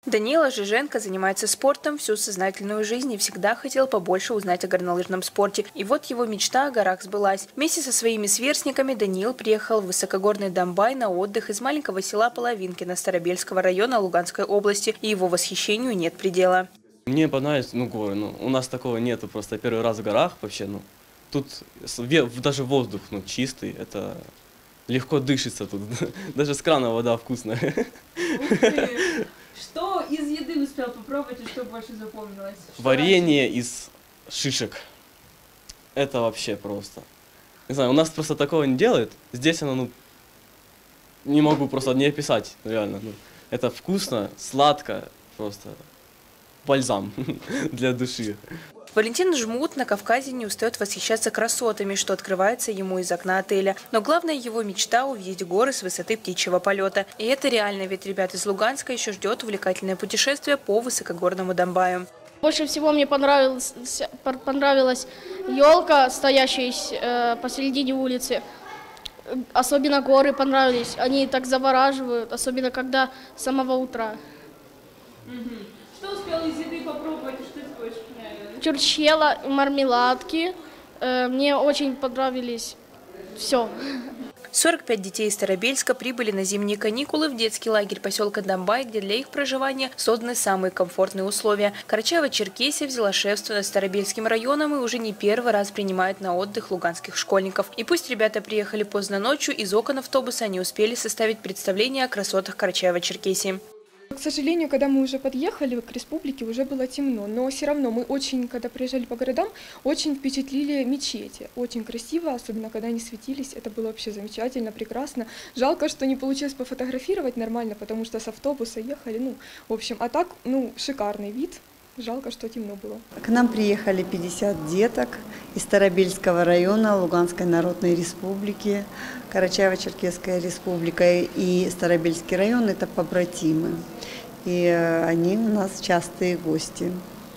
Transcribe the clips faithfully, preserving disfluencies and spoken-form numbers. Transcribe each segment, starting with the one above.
Данила Жиженко занимается спортом всю сознательную жизнь и всегда хотел побольше узнать о горнолыжном спорте. И вот его мечта о горах сбылась. Вместе со своими сверстниками Даниил приехал в высокогорный Домбай на отдых из маленького села Половинкино Старобельского района Луганской области. И его восхищению нет предела. Мне понравились, ну, горы. Ну, у нас такого нету, просто первый раз в горах вообще. Ну, тут даже воздух, ну, чистый, это легко дышится тут. Даже с крана вода вкусная. Что из еды успел попробовать и что больше запомнилось? Что Варенье раньше? из шишек. Это вообще просто. Не знаю, у нас просто такого не делают. Здесь оно, ну, не могу просто не описать, реально. Ну, это вкусно, сладко, просто бальзам для души. Валентин Жмут на Кавказе не устает восхищаться красотами, что открывается ему из окна отеля. Но главная его мечта – увидеть горы с высоты птичьего полета. И это реально, ведь ребят из Луганска еще ждет увлекательное путешествие по высокогорному Домбаю. Больше всего мне понравилась, понравилась елка, стоящая э, посередине улицы. Особенно горы понравились. Они так завораживают, особенно когда с самого утра. Угу. Что успел из еды попробовать и что тебе больше понравилось? Чурчхела, мармеладки. Э, мне очень понравились все. сорок пять детей из Старобельска прибыли на зимние каникулы в детский лагерь поселка Домбай, где для их проживания созданы самые комфортные условия. Карачаево-Черкесия взяла шефство над Старобельским районом и уже не первый раз принимает на отдых луганских школьников. И пусть ребята приехали поздно ночью, из окон автобуса они успели составить представление о красотах Карачаево-Черкесии. К сожалению, когда мы уже подъехали к республике, уже было темно, но все равно мы очень, когда приезжали по городам, очень впечатлили мечети. Очень красиво, особенно когда они светились, это было вообще замечательно, прекрасно. Жалко, что не получилось пофотографировать нормально, потому что с автобуса ехали, ну, в общем, а так, ну, шикарный вид. Жалко, что темно было. К нам приехали пятьдесят деток из Старобельского района Луганской Народной Республики, Карачаево-Черкесская республика и Старобельский район – это побратимы. И они у нас частые гости.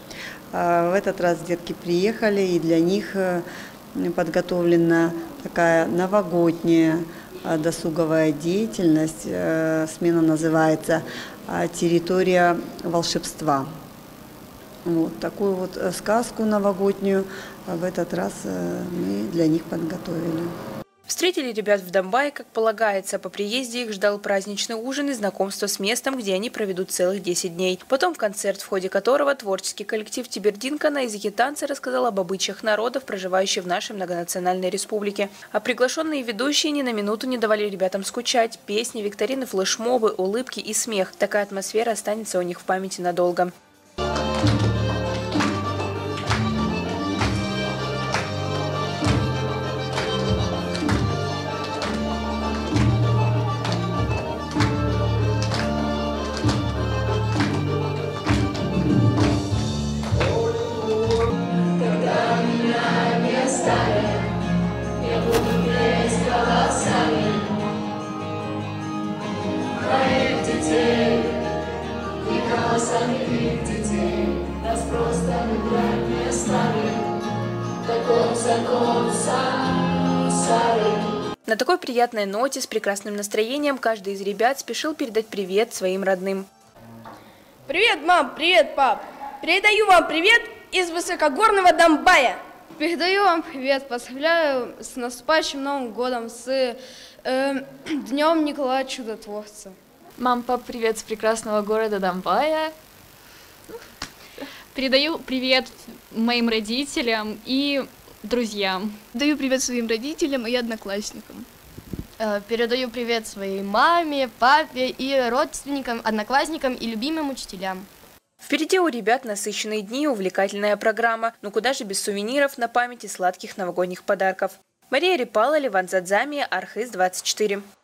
В этот раз детки приехали, и для них подготовлена такая новогодняя досуговая деятельность. Смена называется «Территория волшебства». Вот такую вот сказку новогоднюю в этот раз мы для них подготовили. Встретили ребят в Домбае, как полагается. По приезде их ждал праздничный ужин и знакомство с местом, где они проведут целых десять дней. Потом концерт, в ходе которого творческий коллектив Тибердинка на языке танца рассказал об обычаях народов, проживающих в нашей многонациональной республике. А приглашенные ведущие ни на минуту не давали ребятам скучать. Песни, викторины, флешмобы, улыбки и смех. Такая атмосфера останется у них в памяти надолго. На такой приятной ноте с прекрасным настроением каждый из ребят спешил передать привет своим родным. Привет, мам, привет, пап. Передаю вам привет из высокогорного Домбая. Передаю вам привет, поздравляю с наступающим Новым годом, с э, Днем Николая Чудотворца. Мам, пап, привет с прекрасного города Домбая. Передаю привет моим родителям и друзьям. Даю привет своим родителям и одноклассникам. Передаю привет своей маме, папе и родственникам, одноклассникам и любимым учителям. Впереди у ребят насыщенные дни и увлекательная программа. Но куда же без сувениров на память и сладких новогодних подарков. Мария Репала, Ливан Задзами, Архыз двадцать четыре.